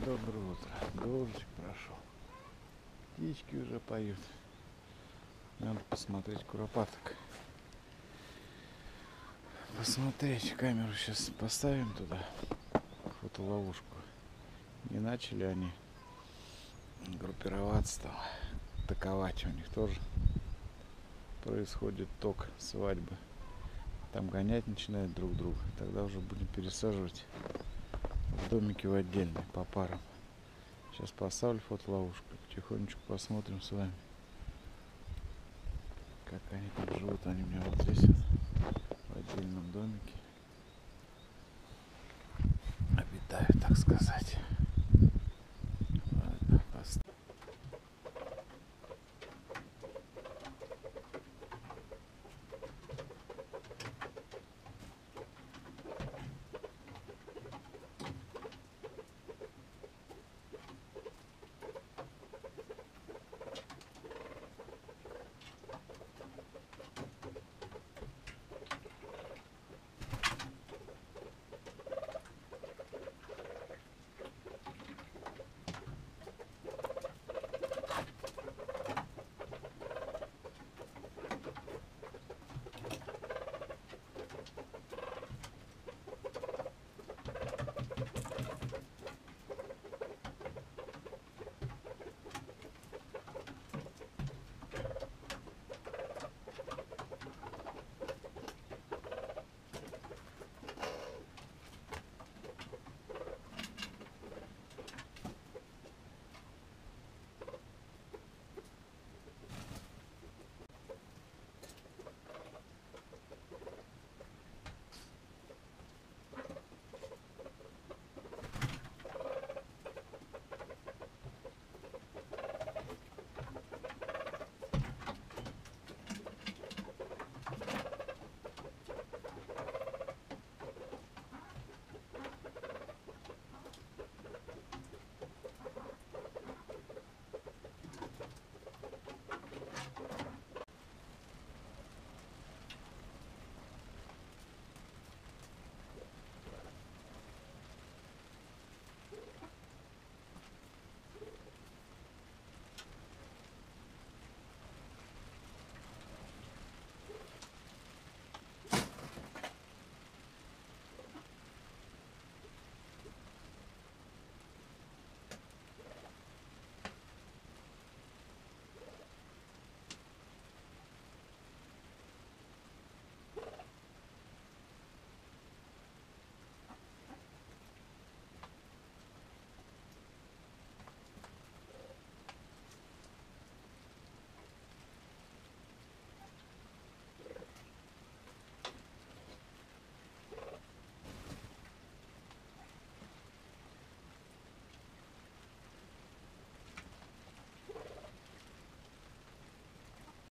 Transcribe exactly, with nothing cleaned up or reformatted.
Доброе утро. Дождик прошел. Птички уже поют. Надо посмотреть куропаток. Посмотреть. Камеру сейчас поставим туда. Фотоловушку. Не начали они группироваться там. Атаковать. У них тоже происходит ток свадьбы. Там гонять начинают друг друга. Тогда уже будем пересаживать в домики в отдельные по парам. Сейчас поставлю фотоловушку. Потихонечку посмотрим с вами, как они там живут. Они у меня вот здесь вот, в отдельном домике обитают, так сказать.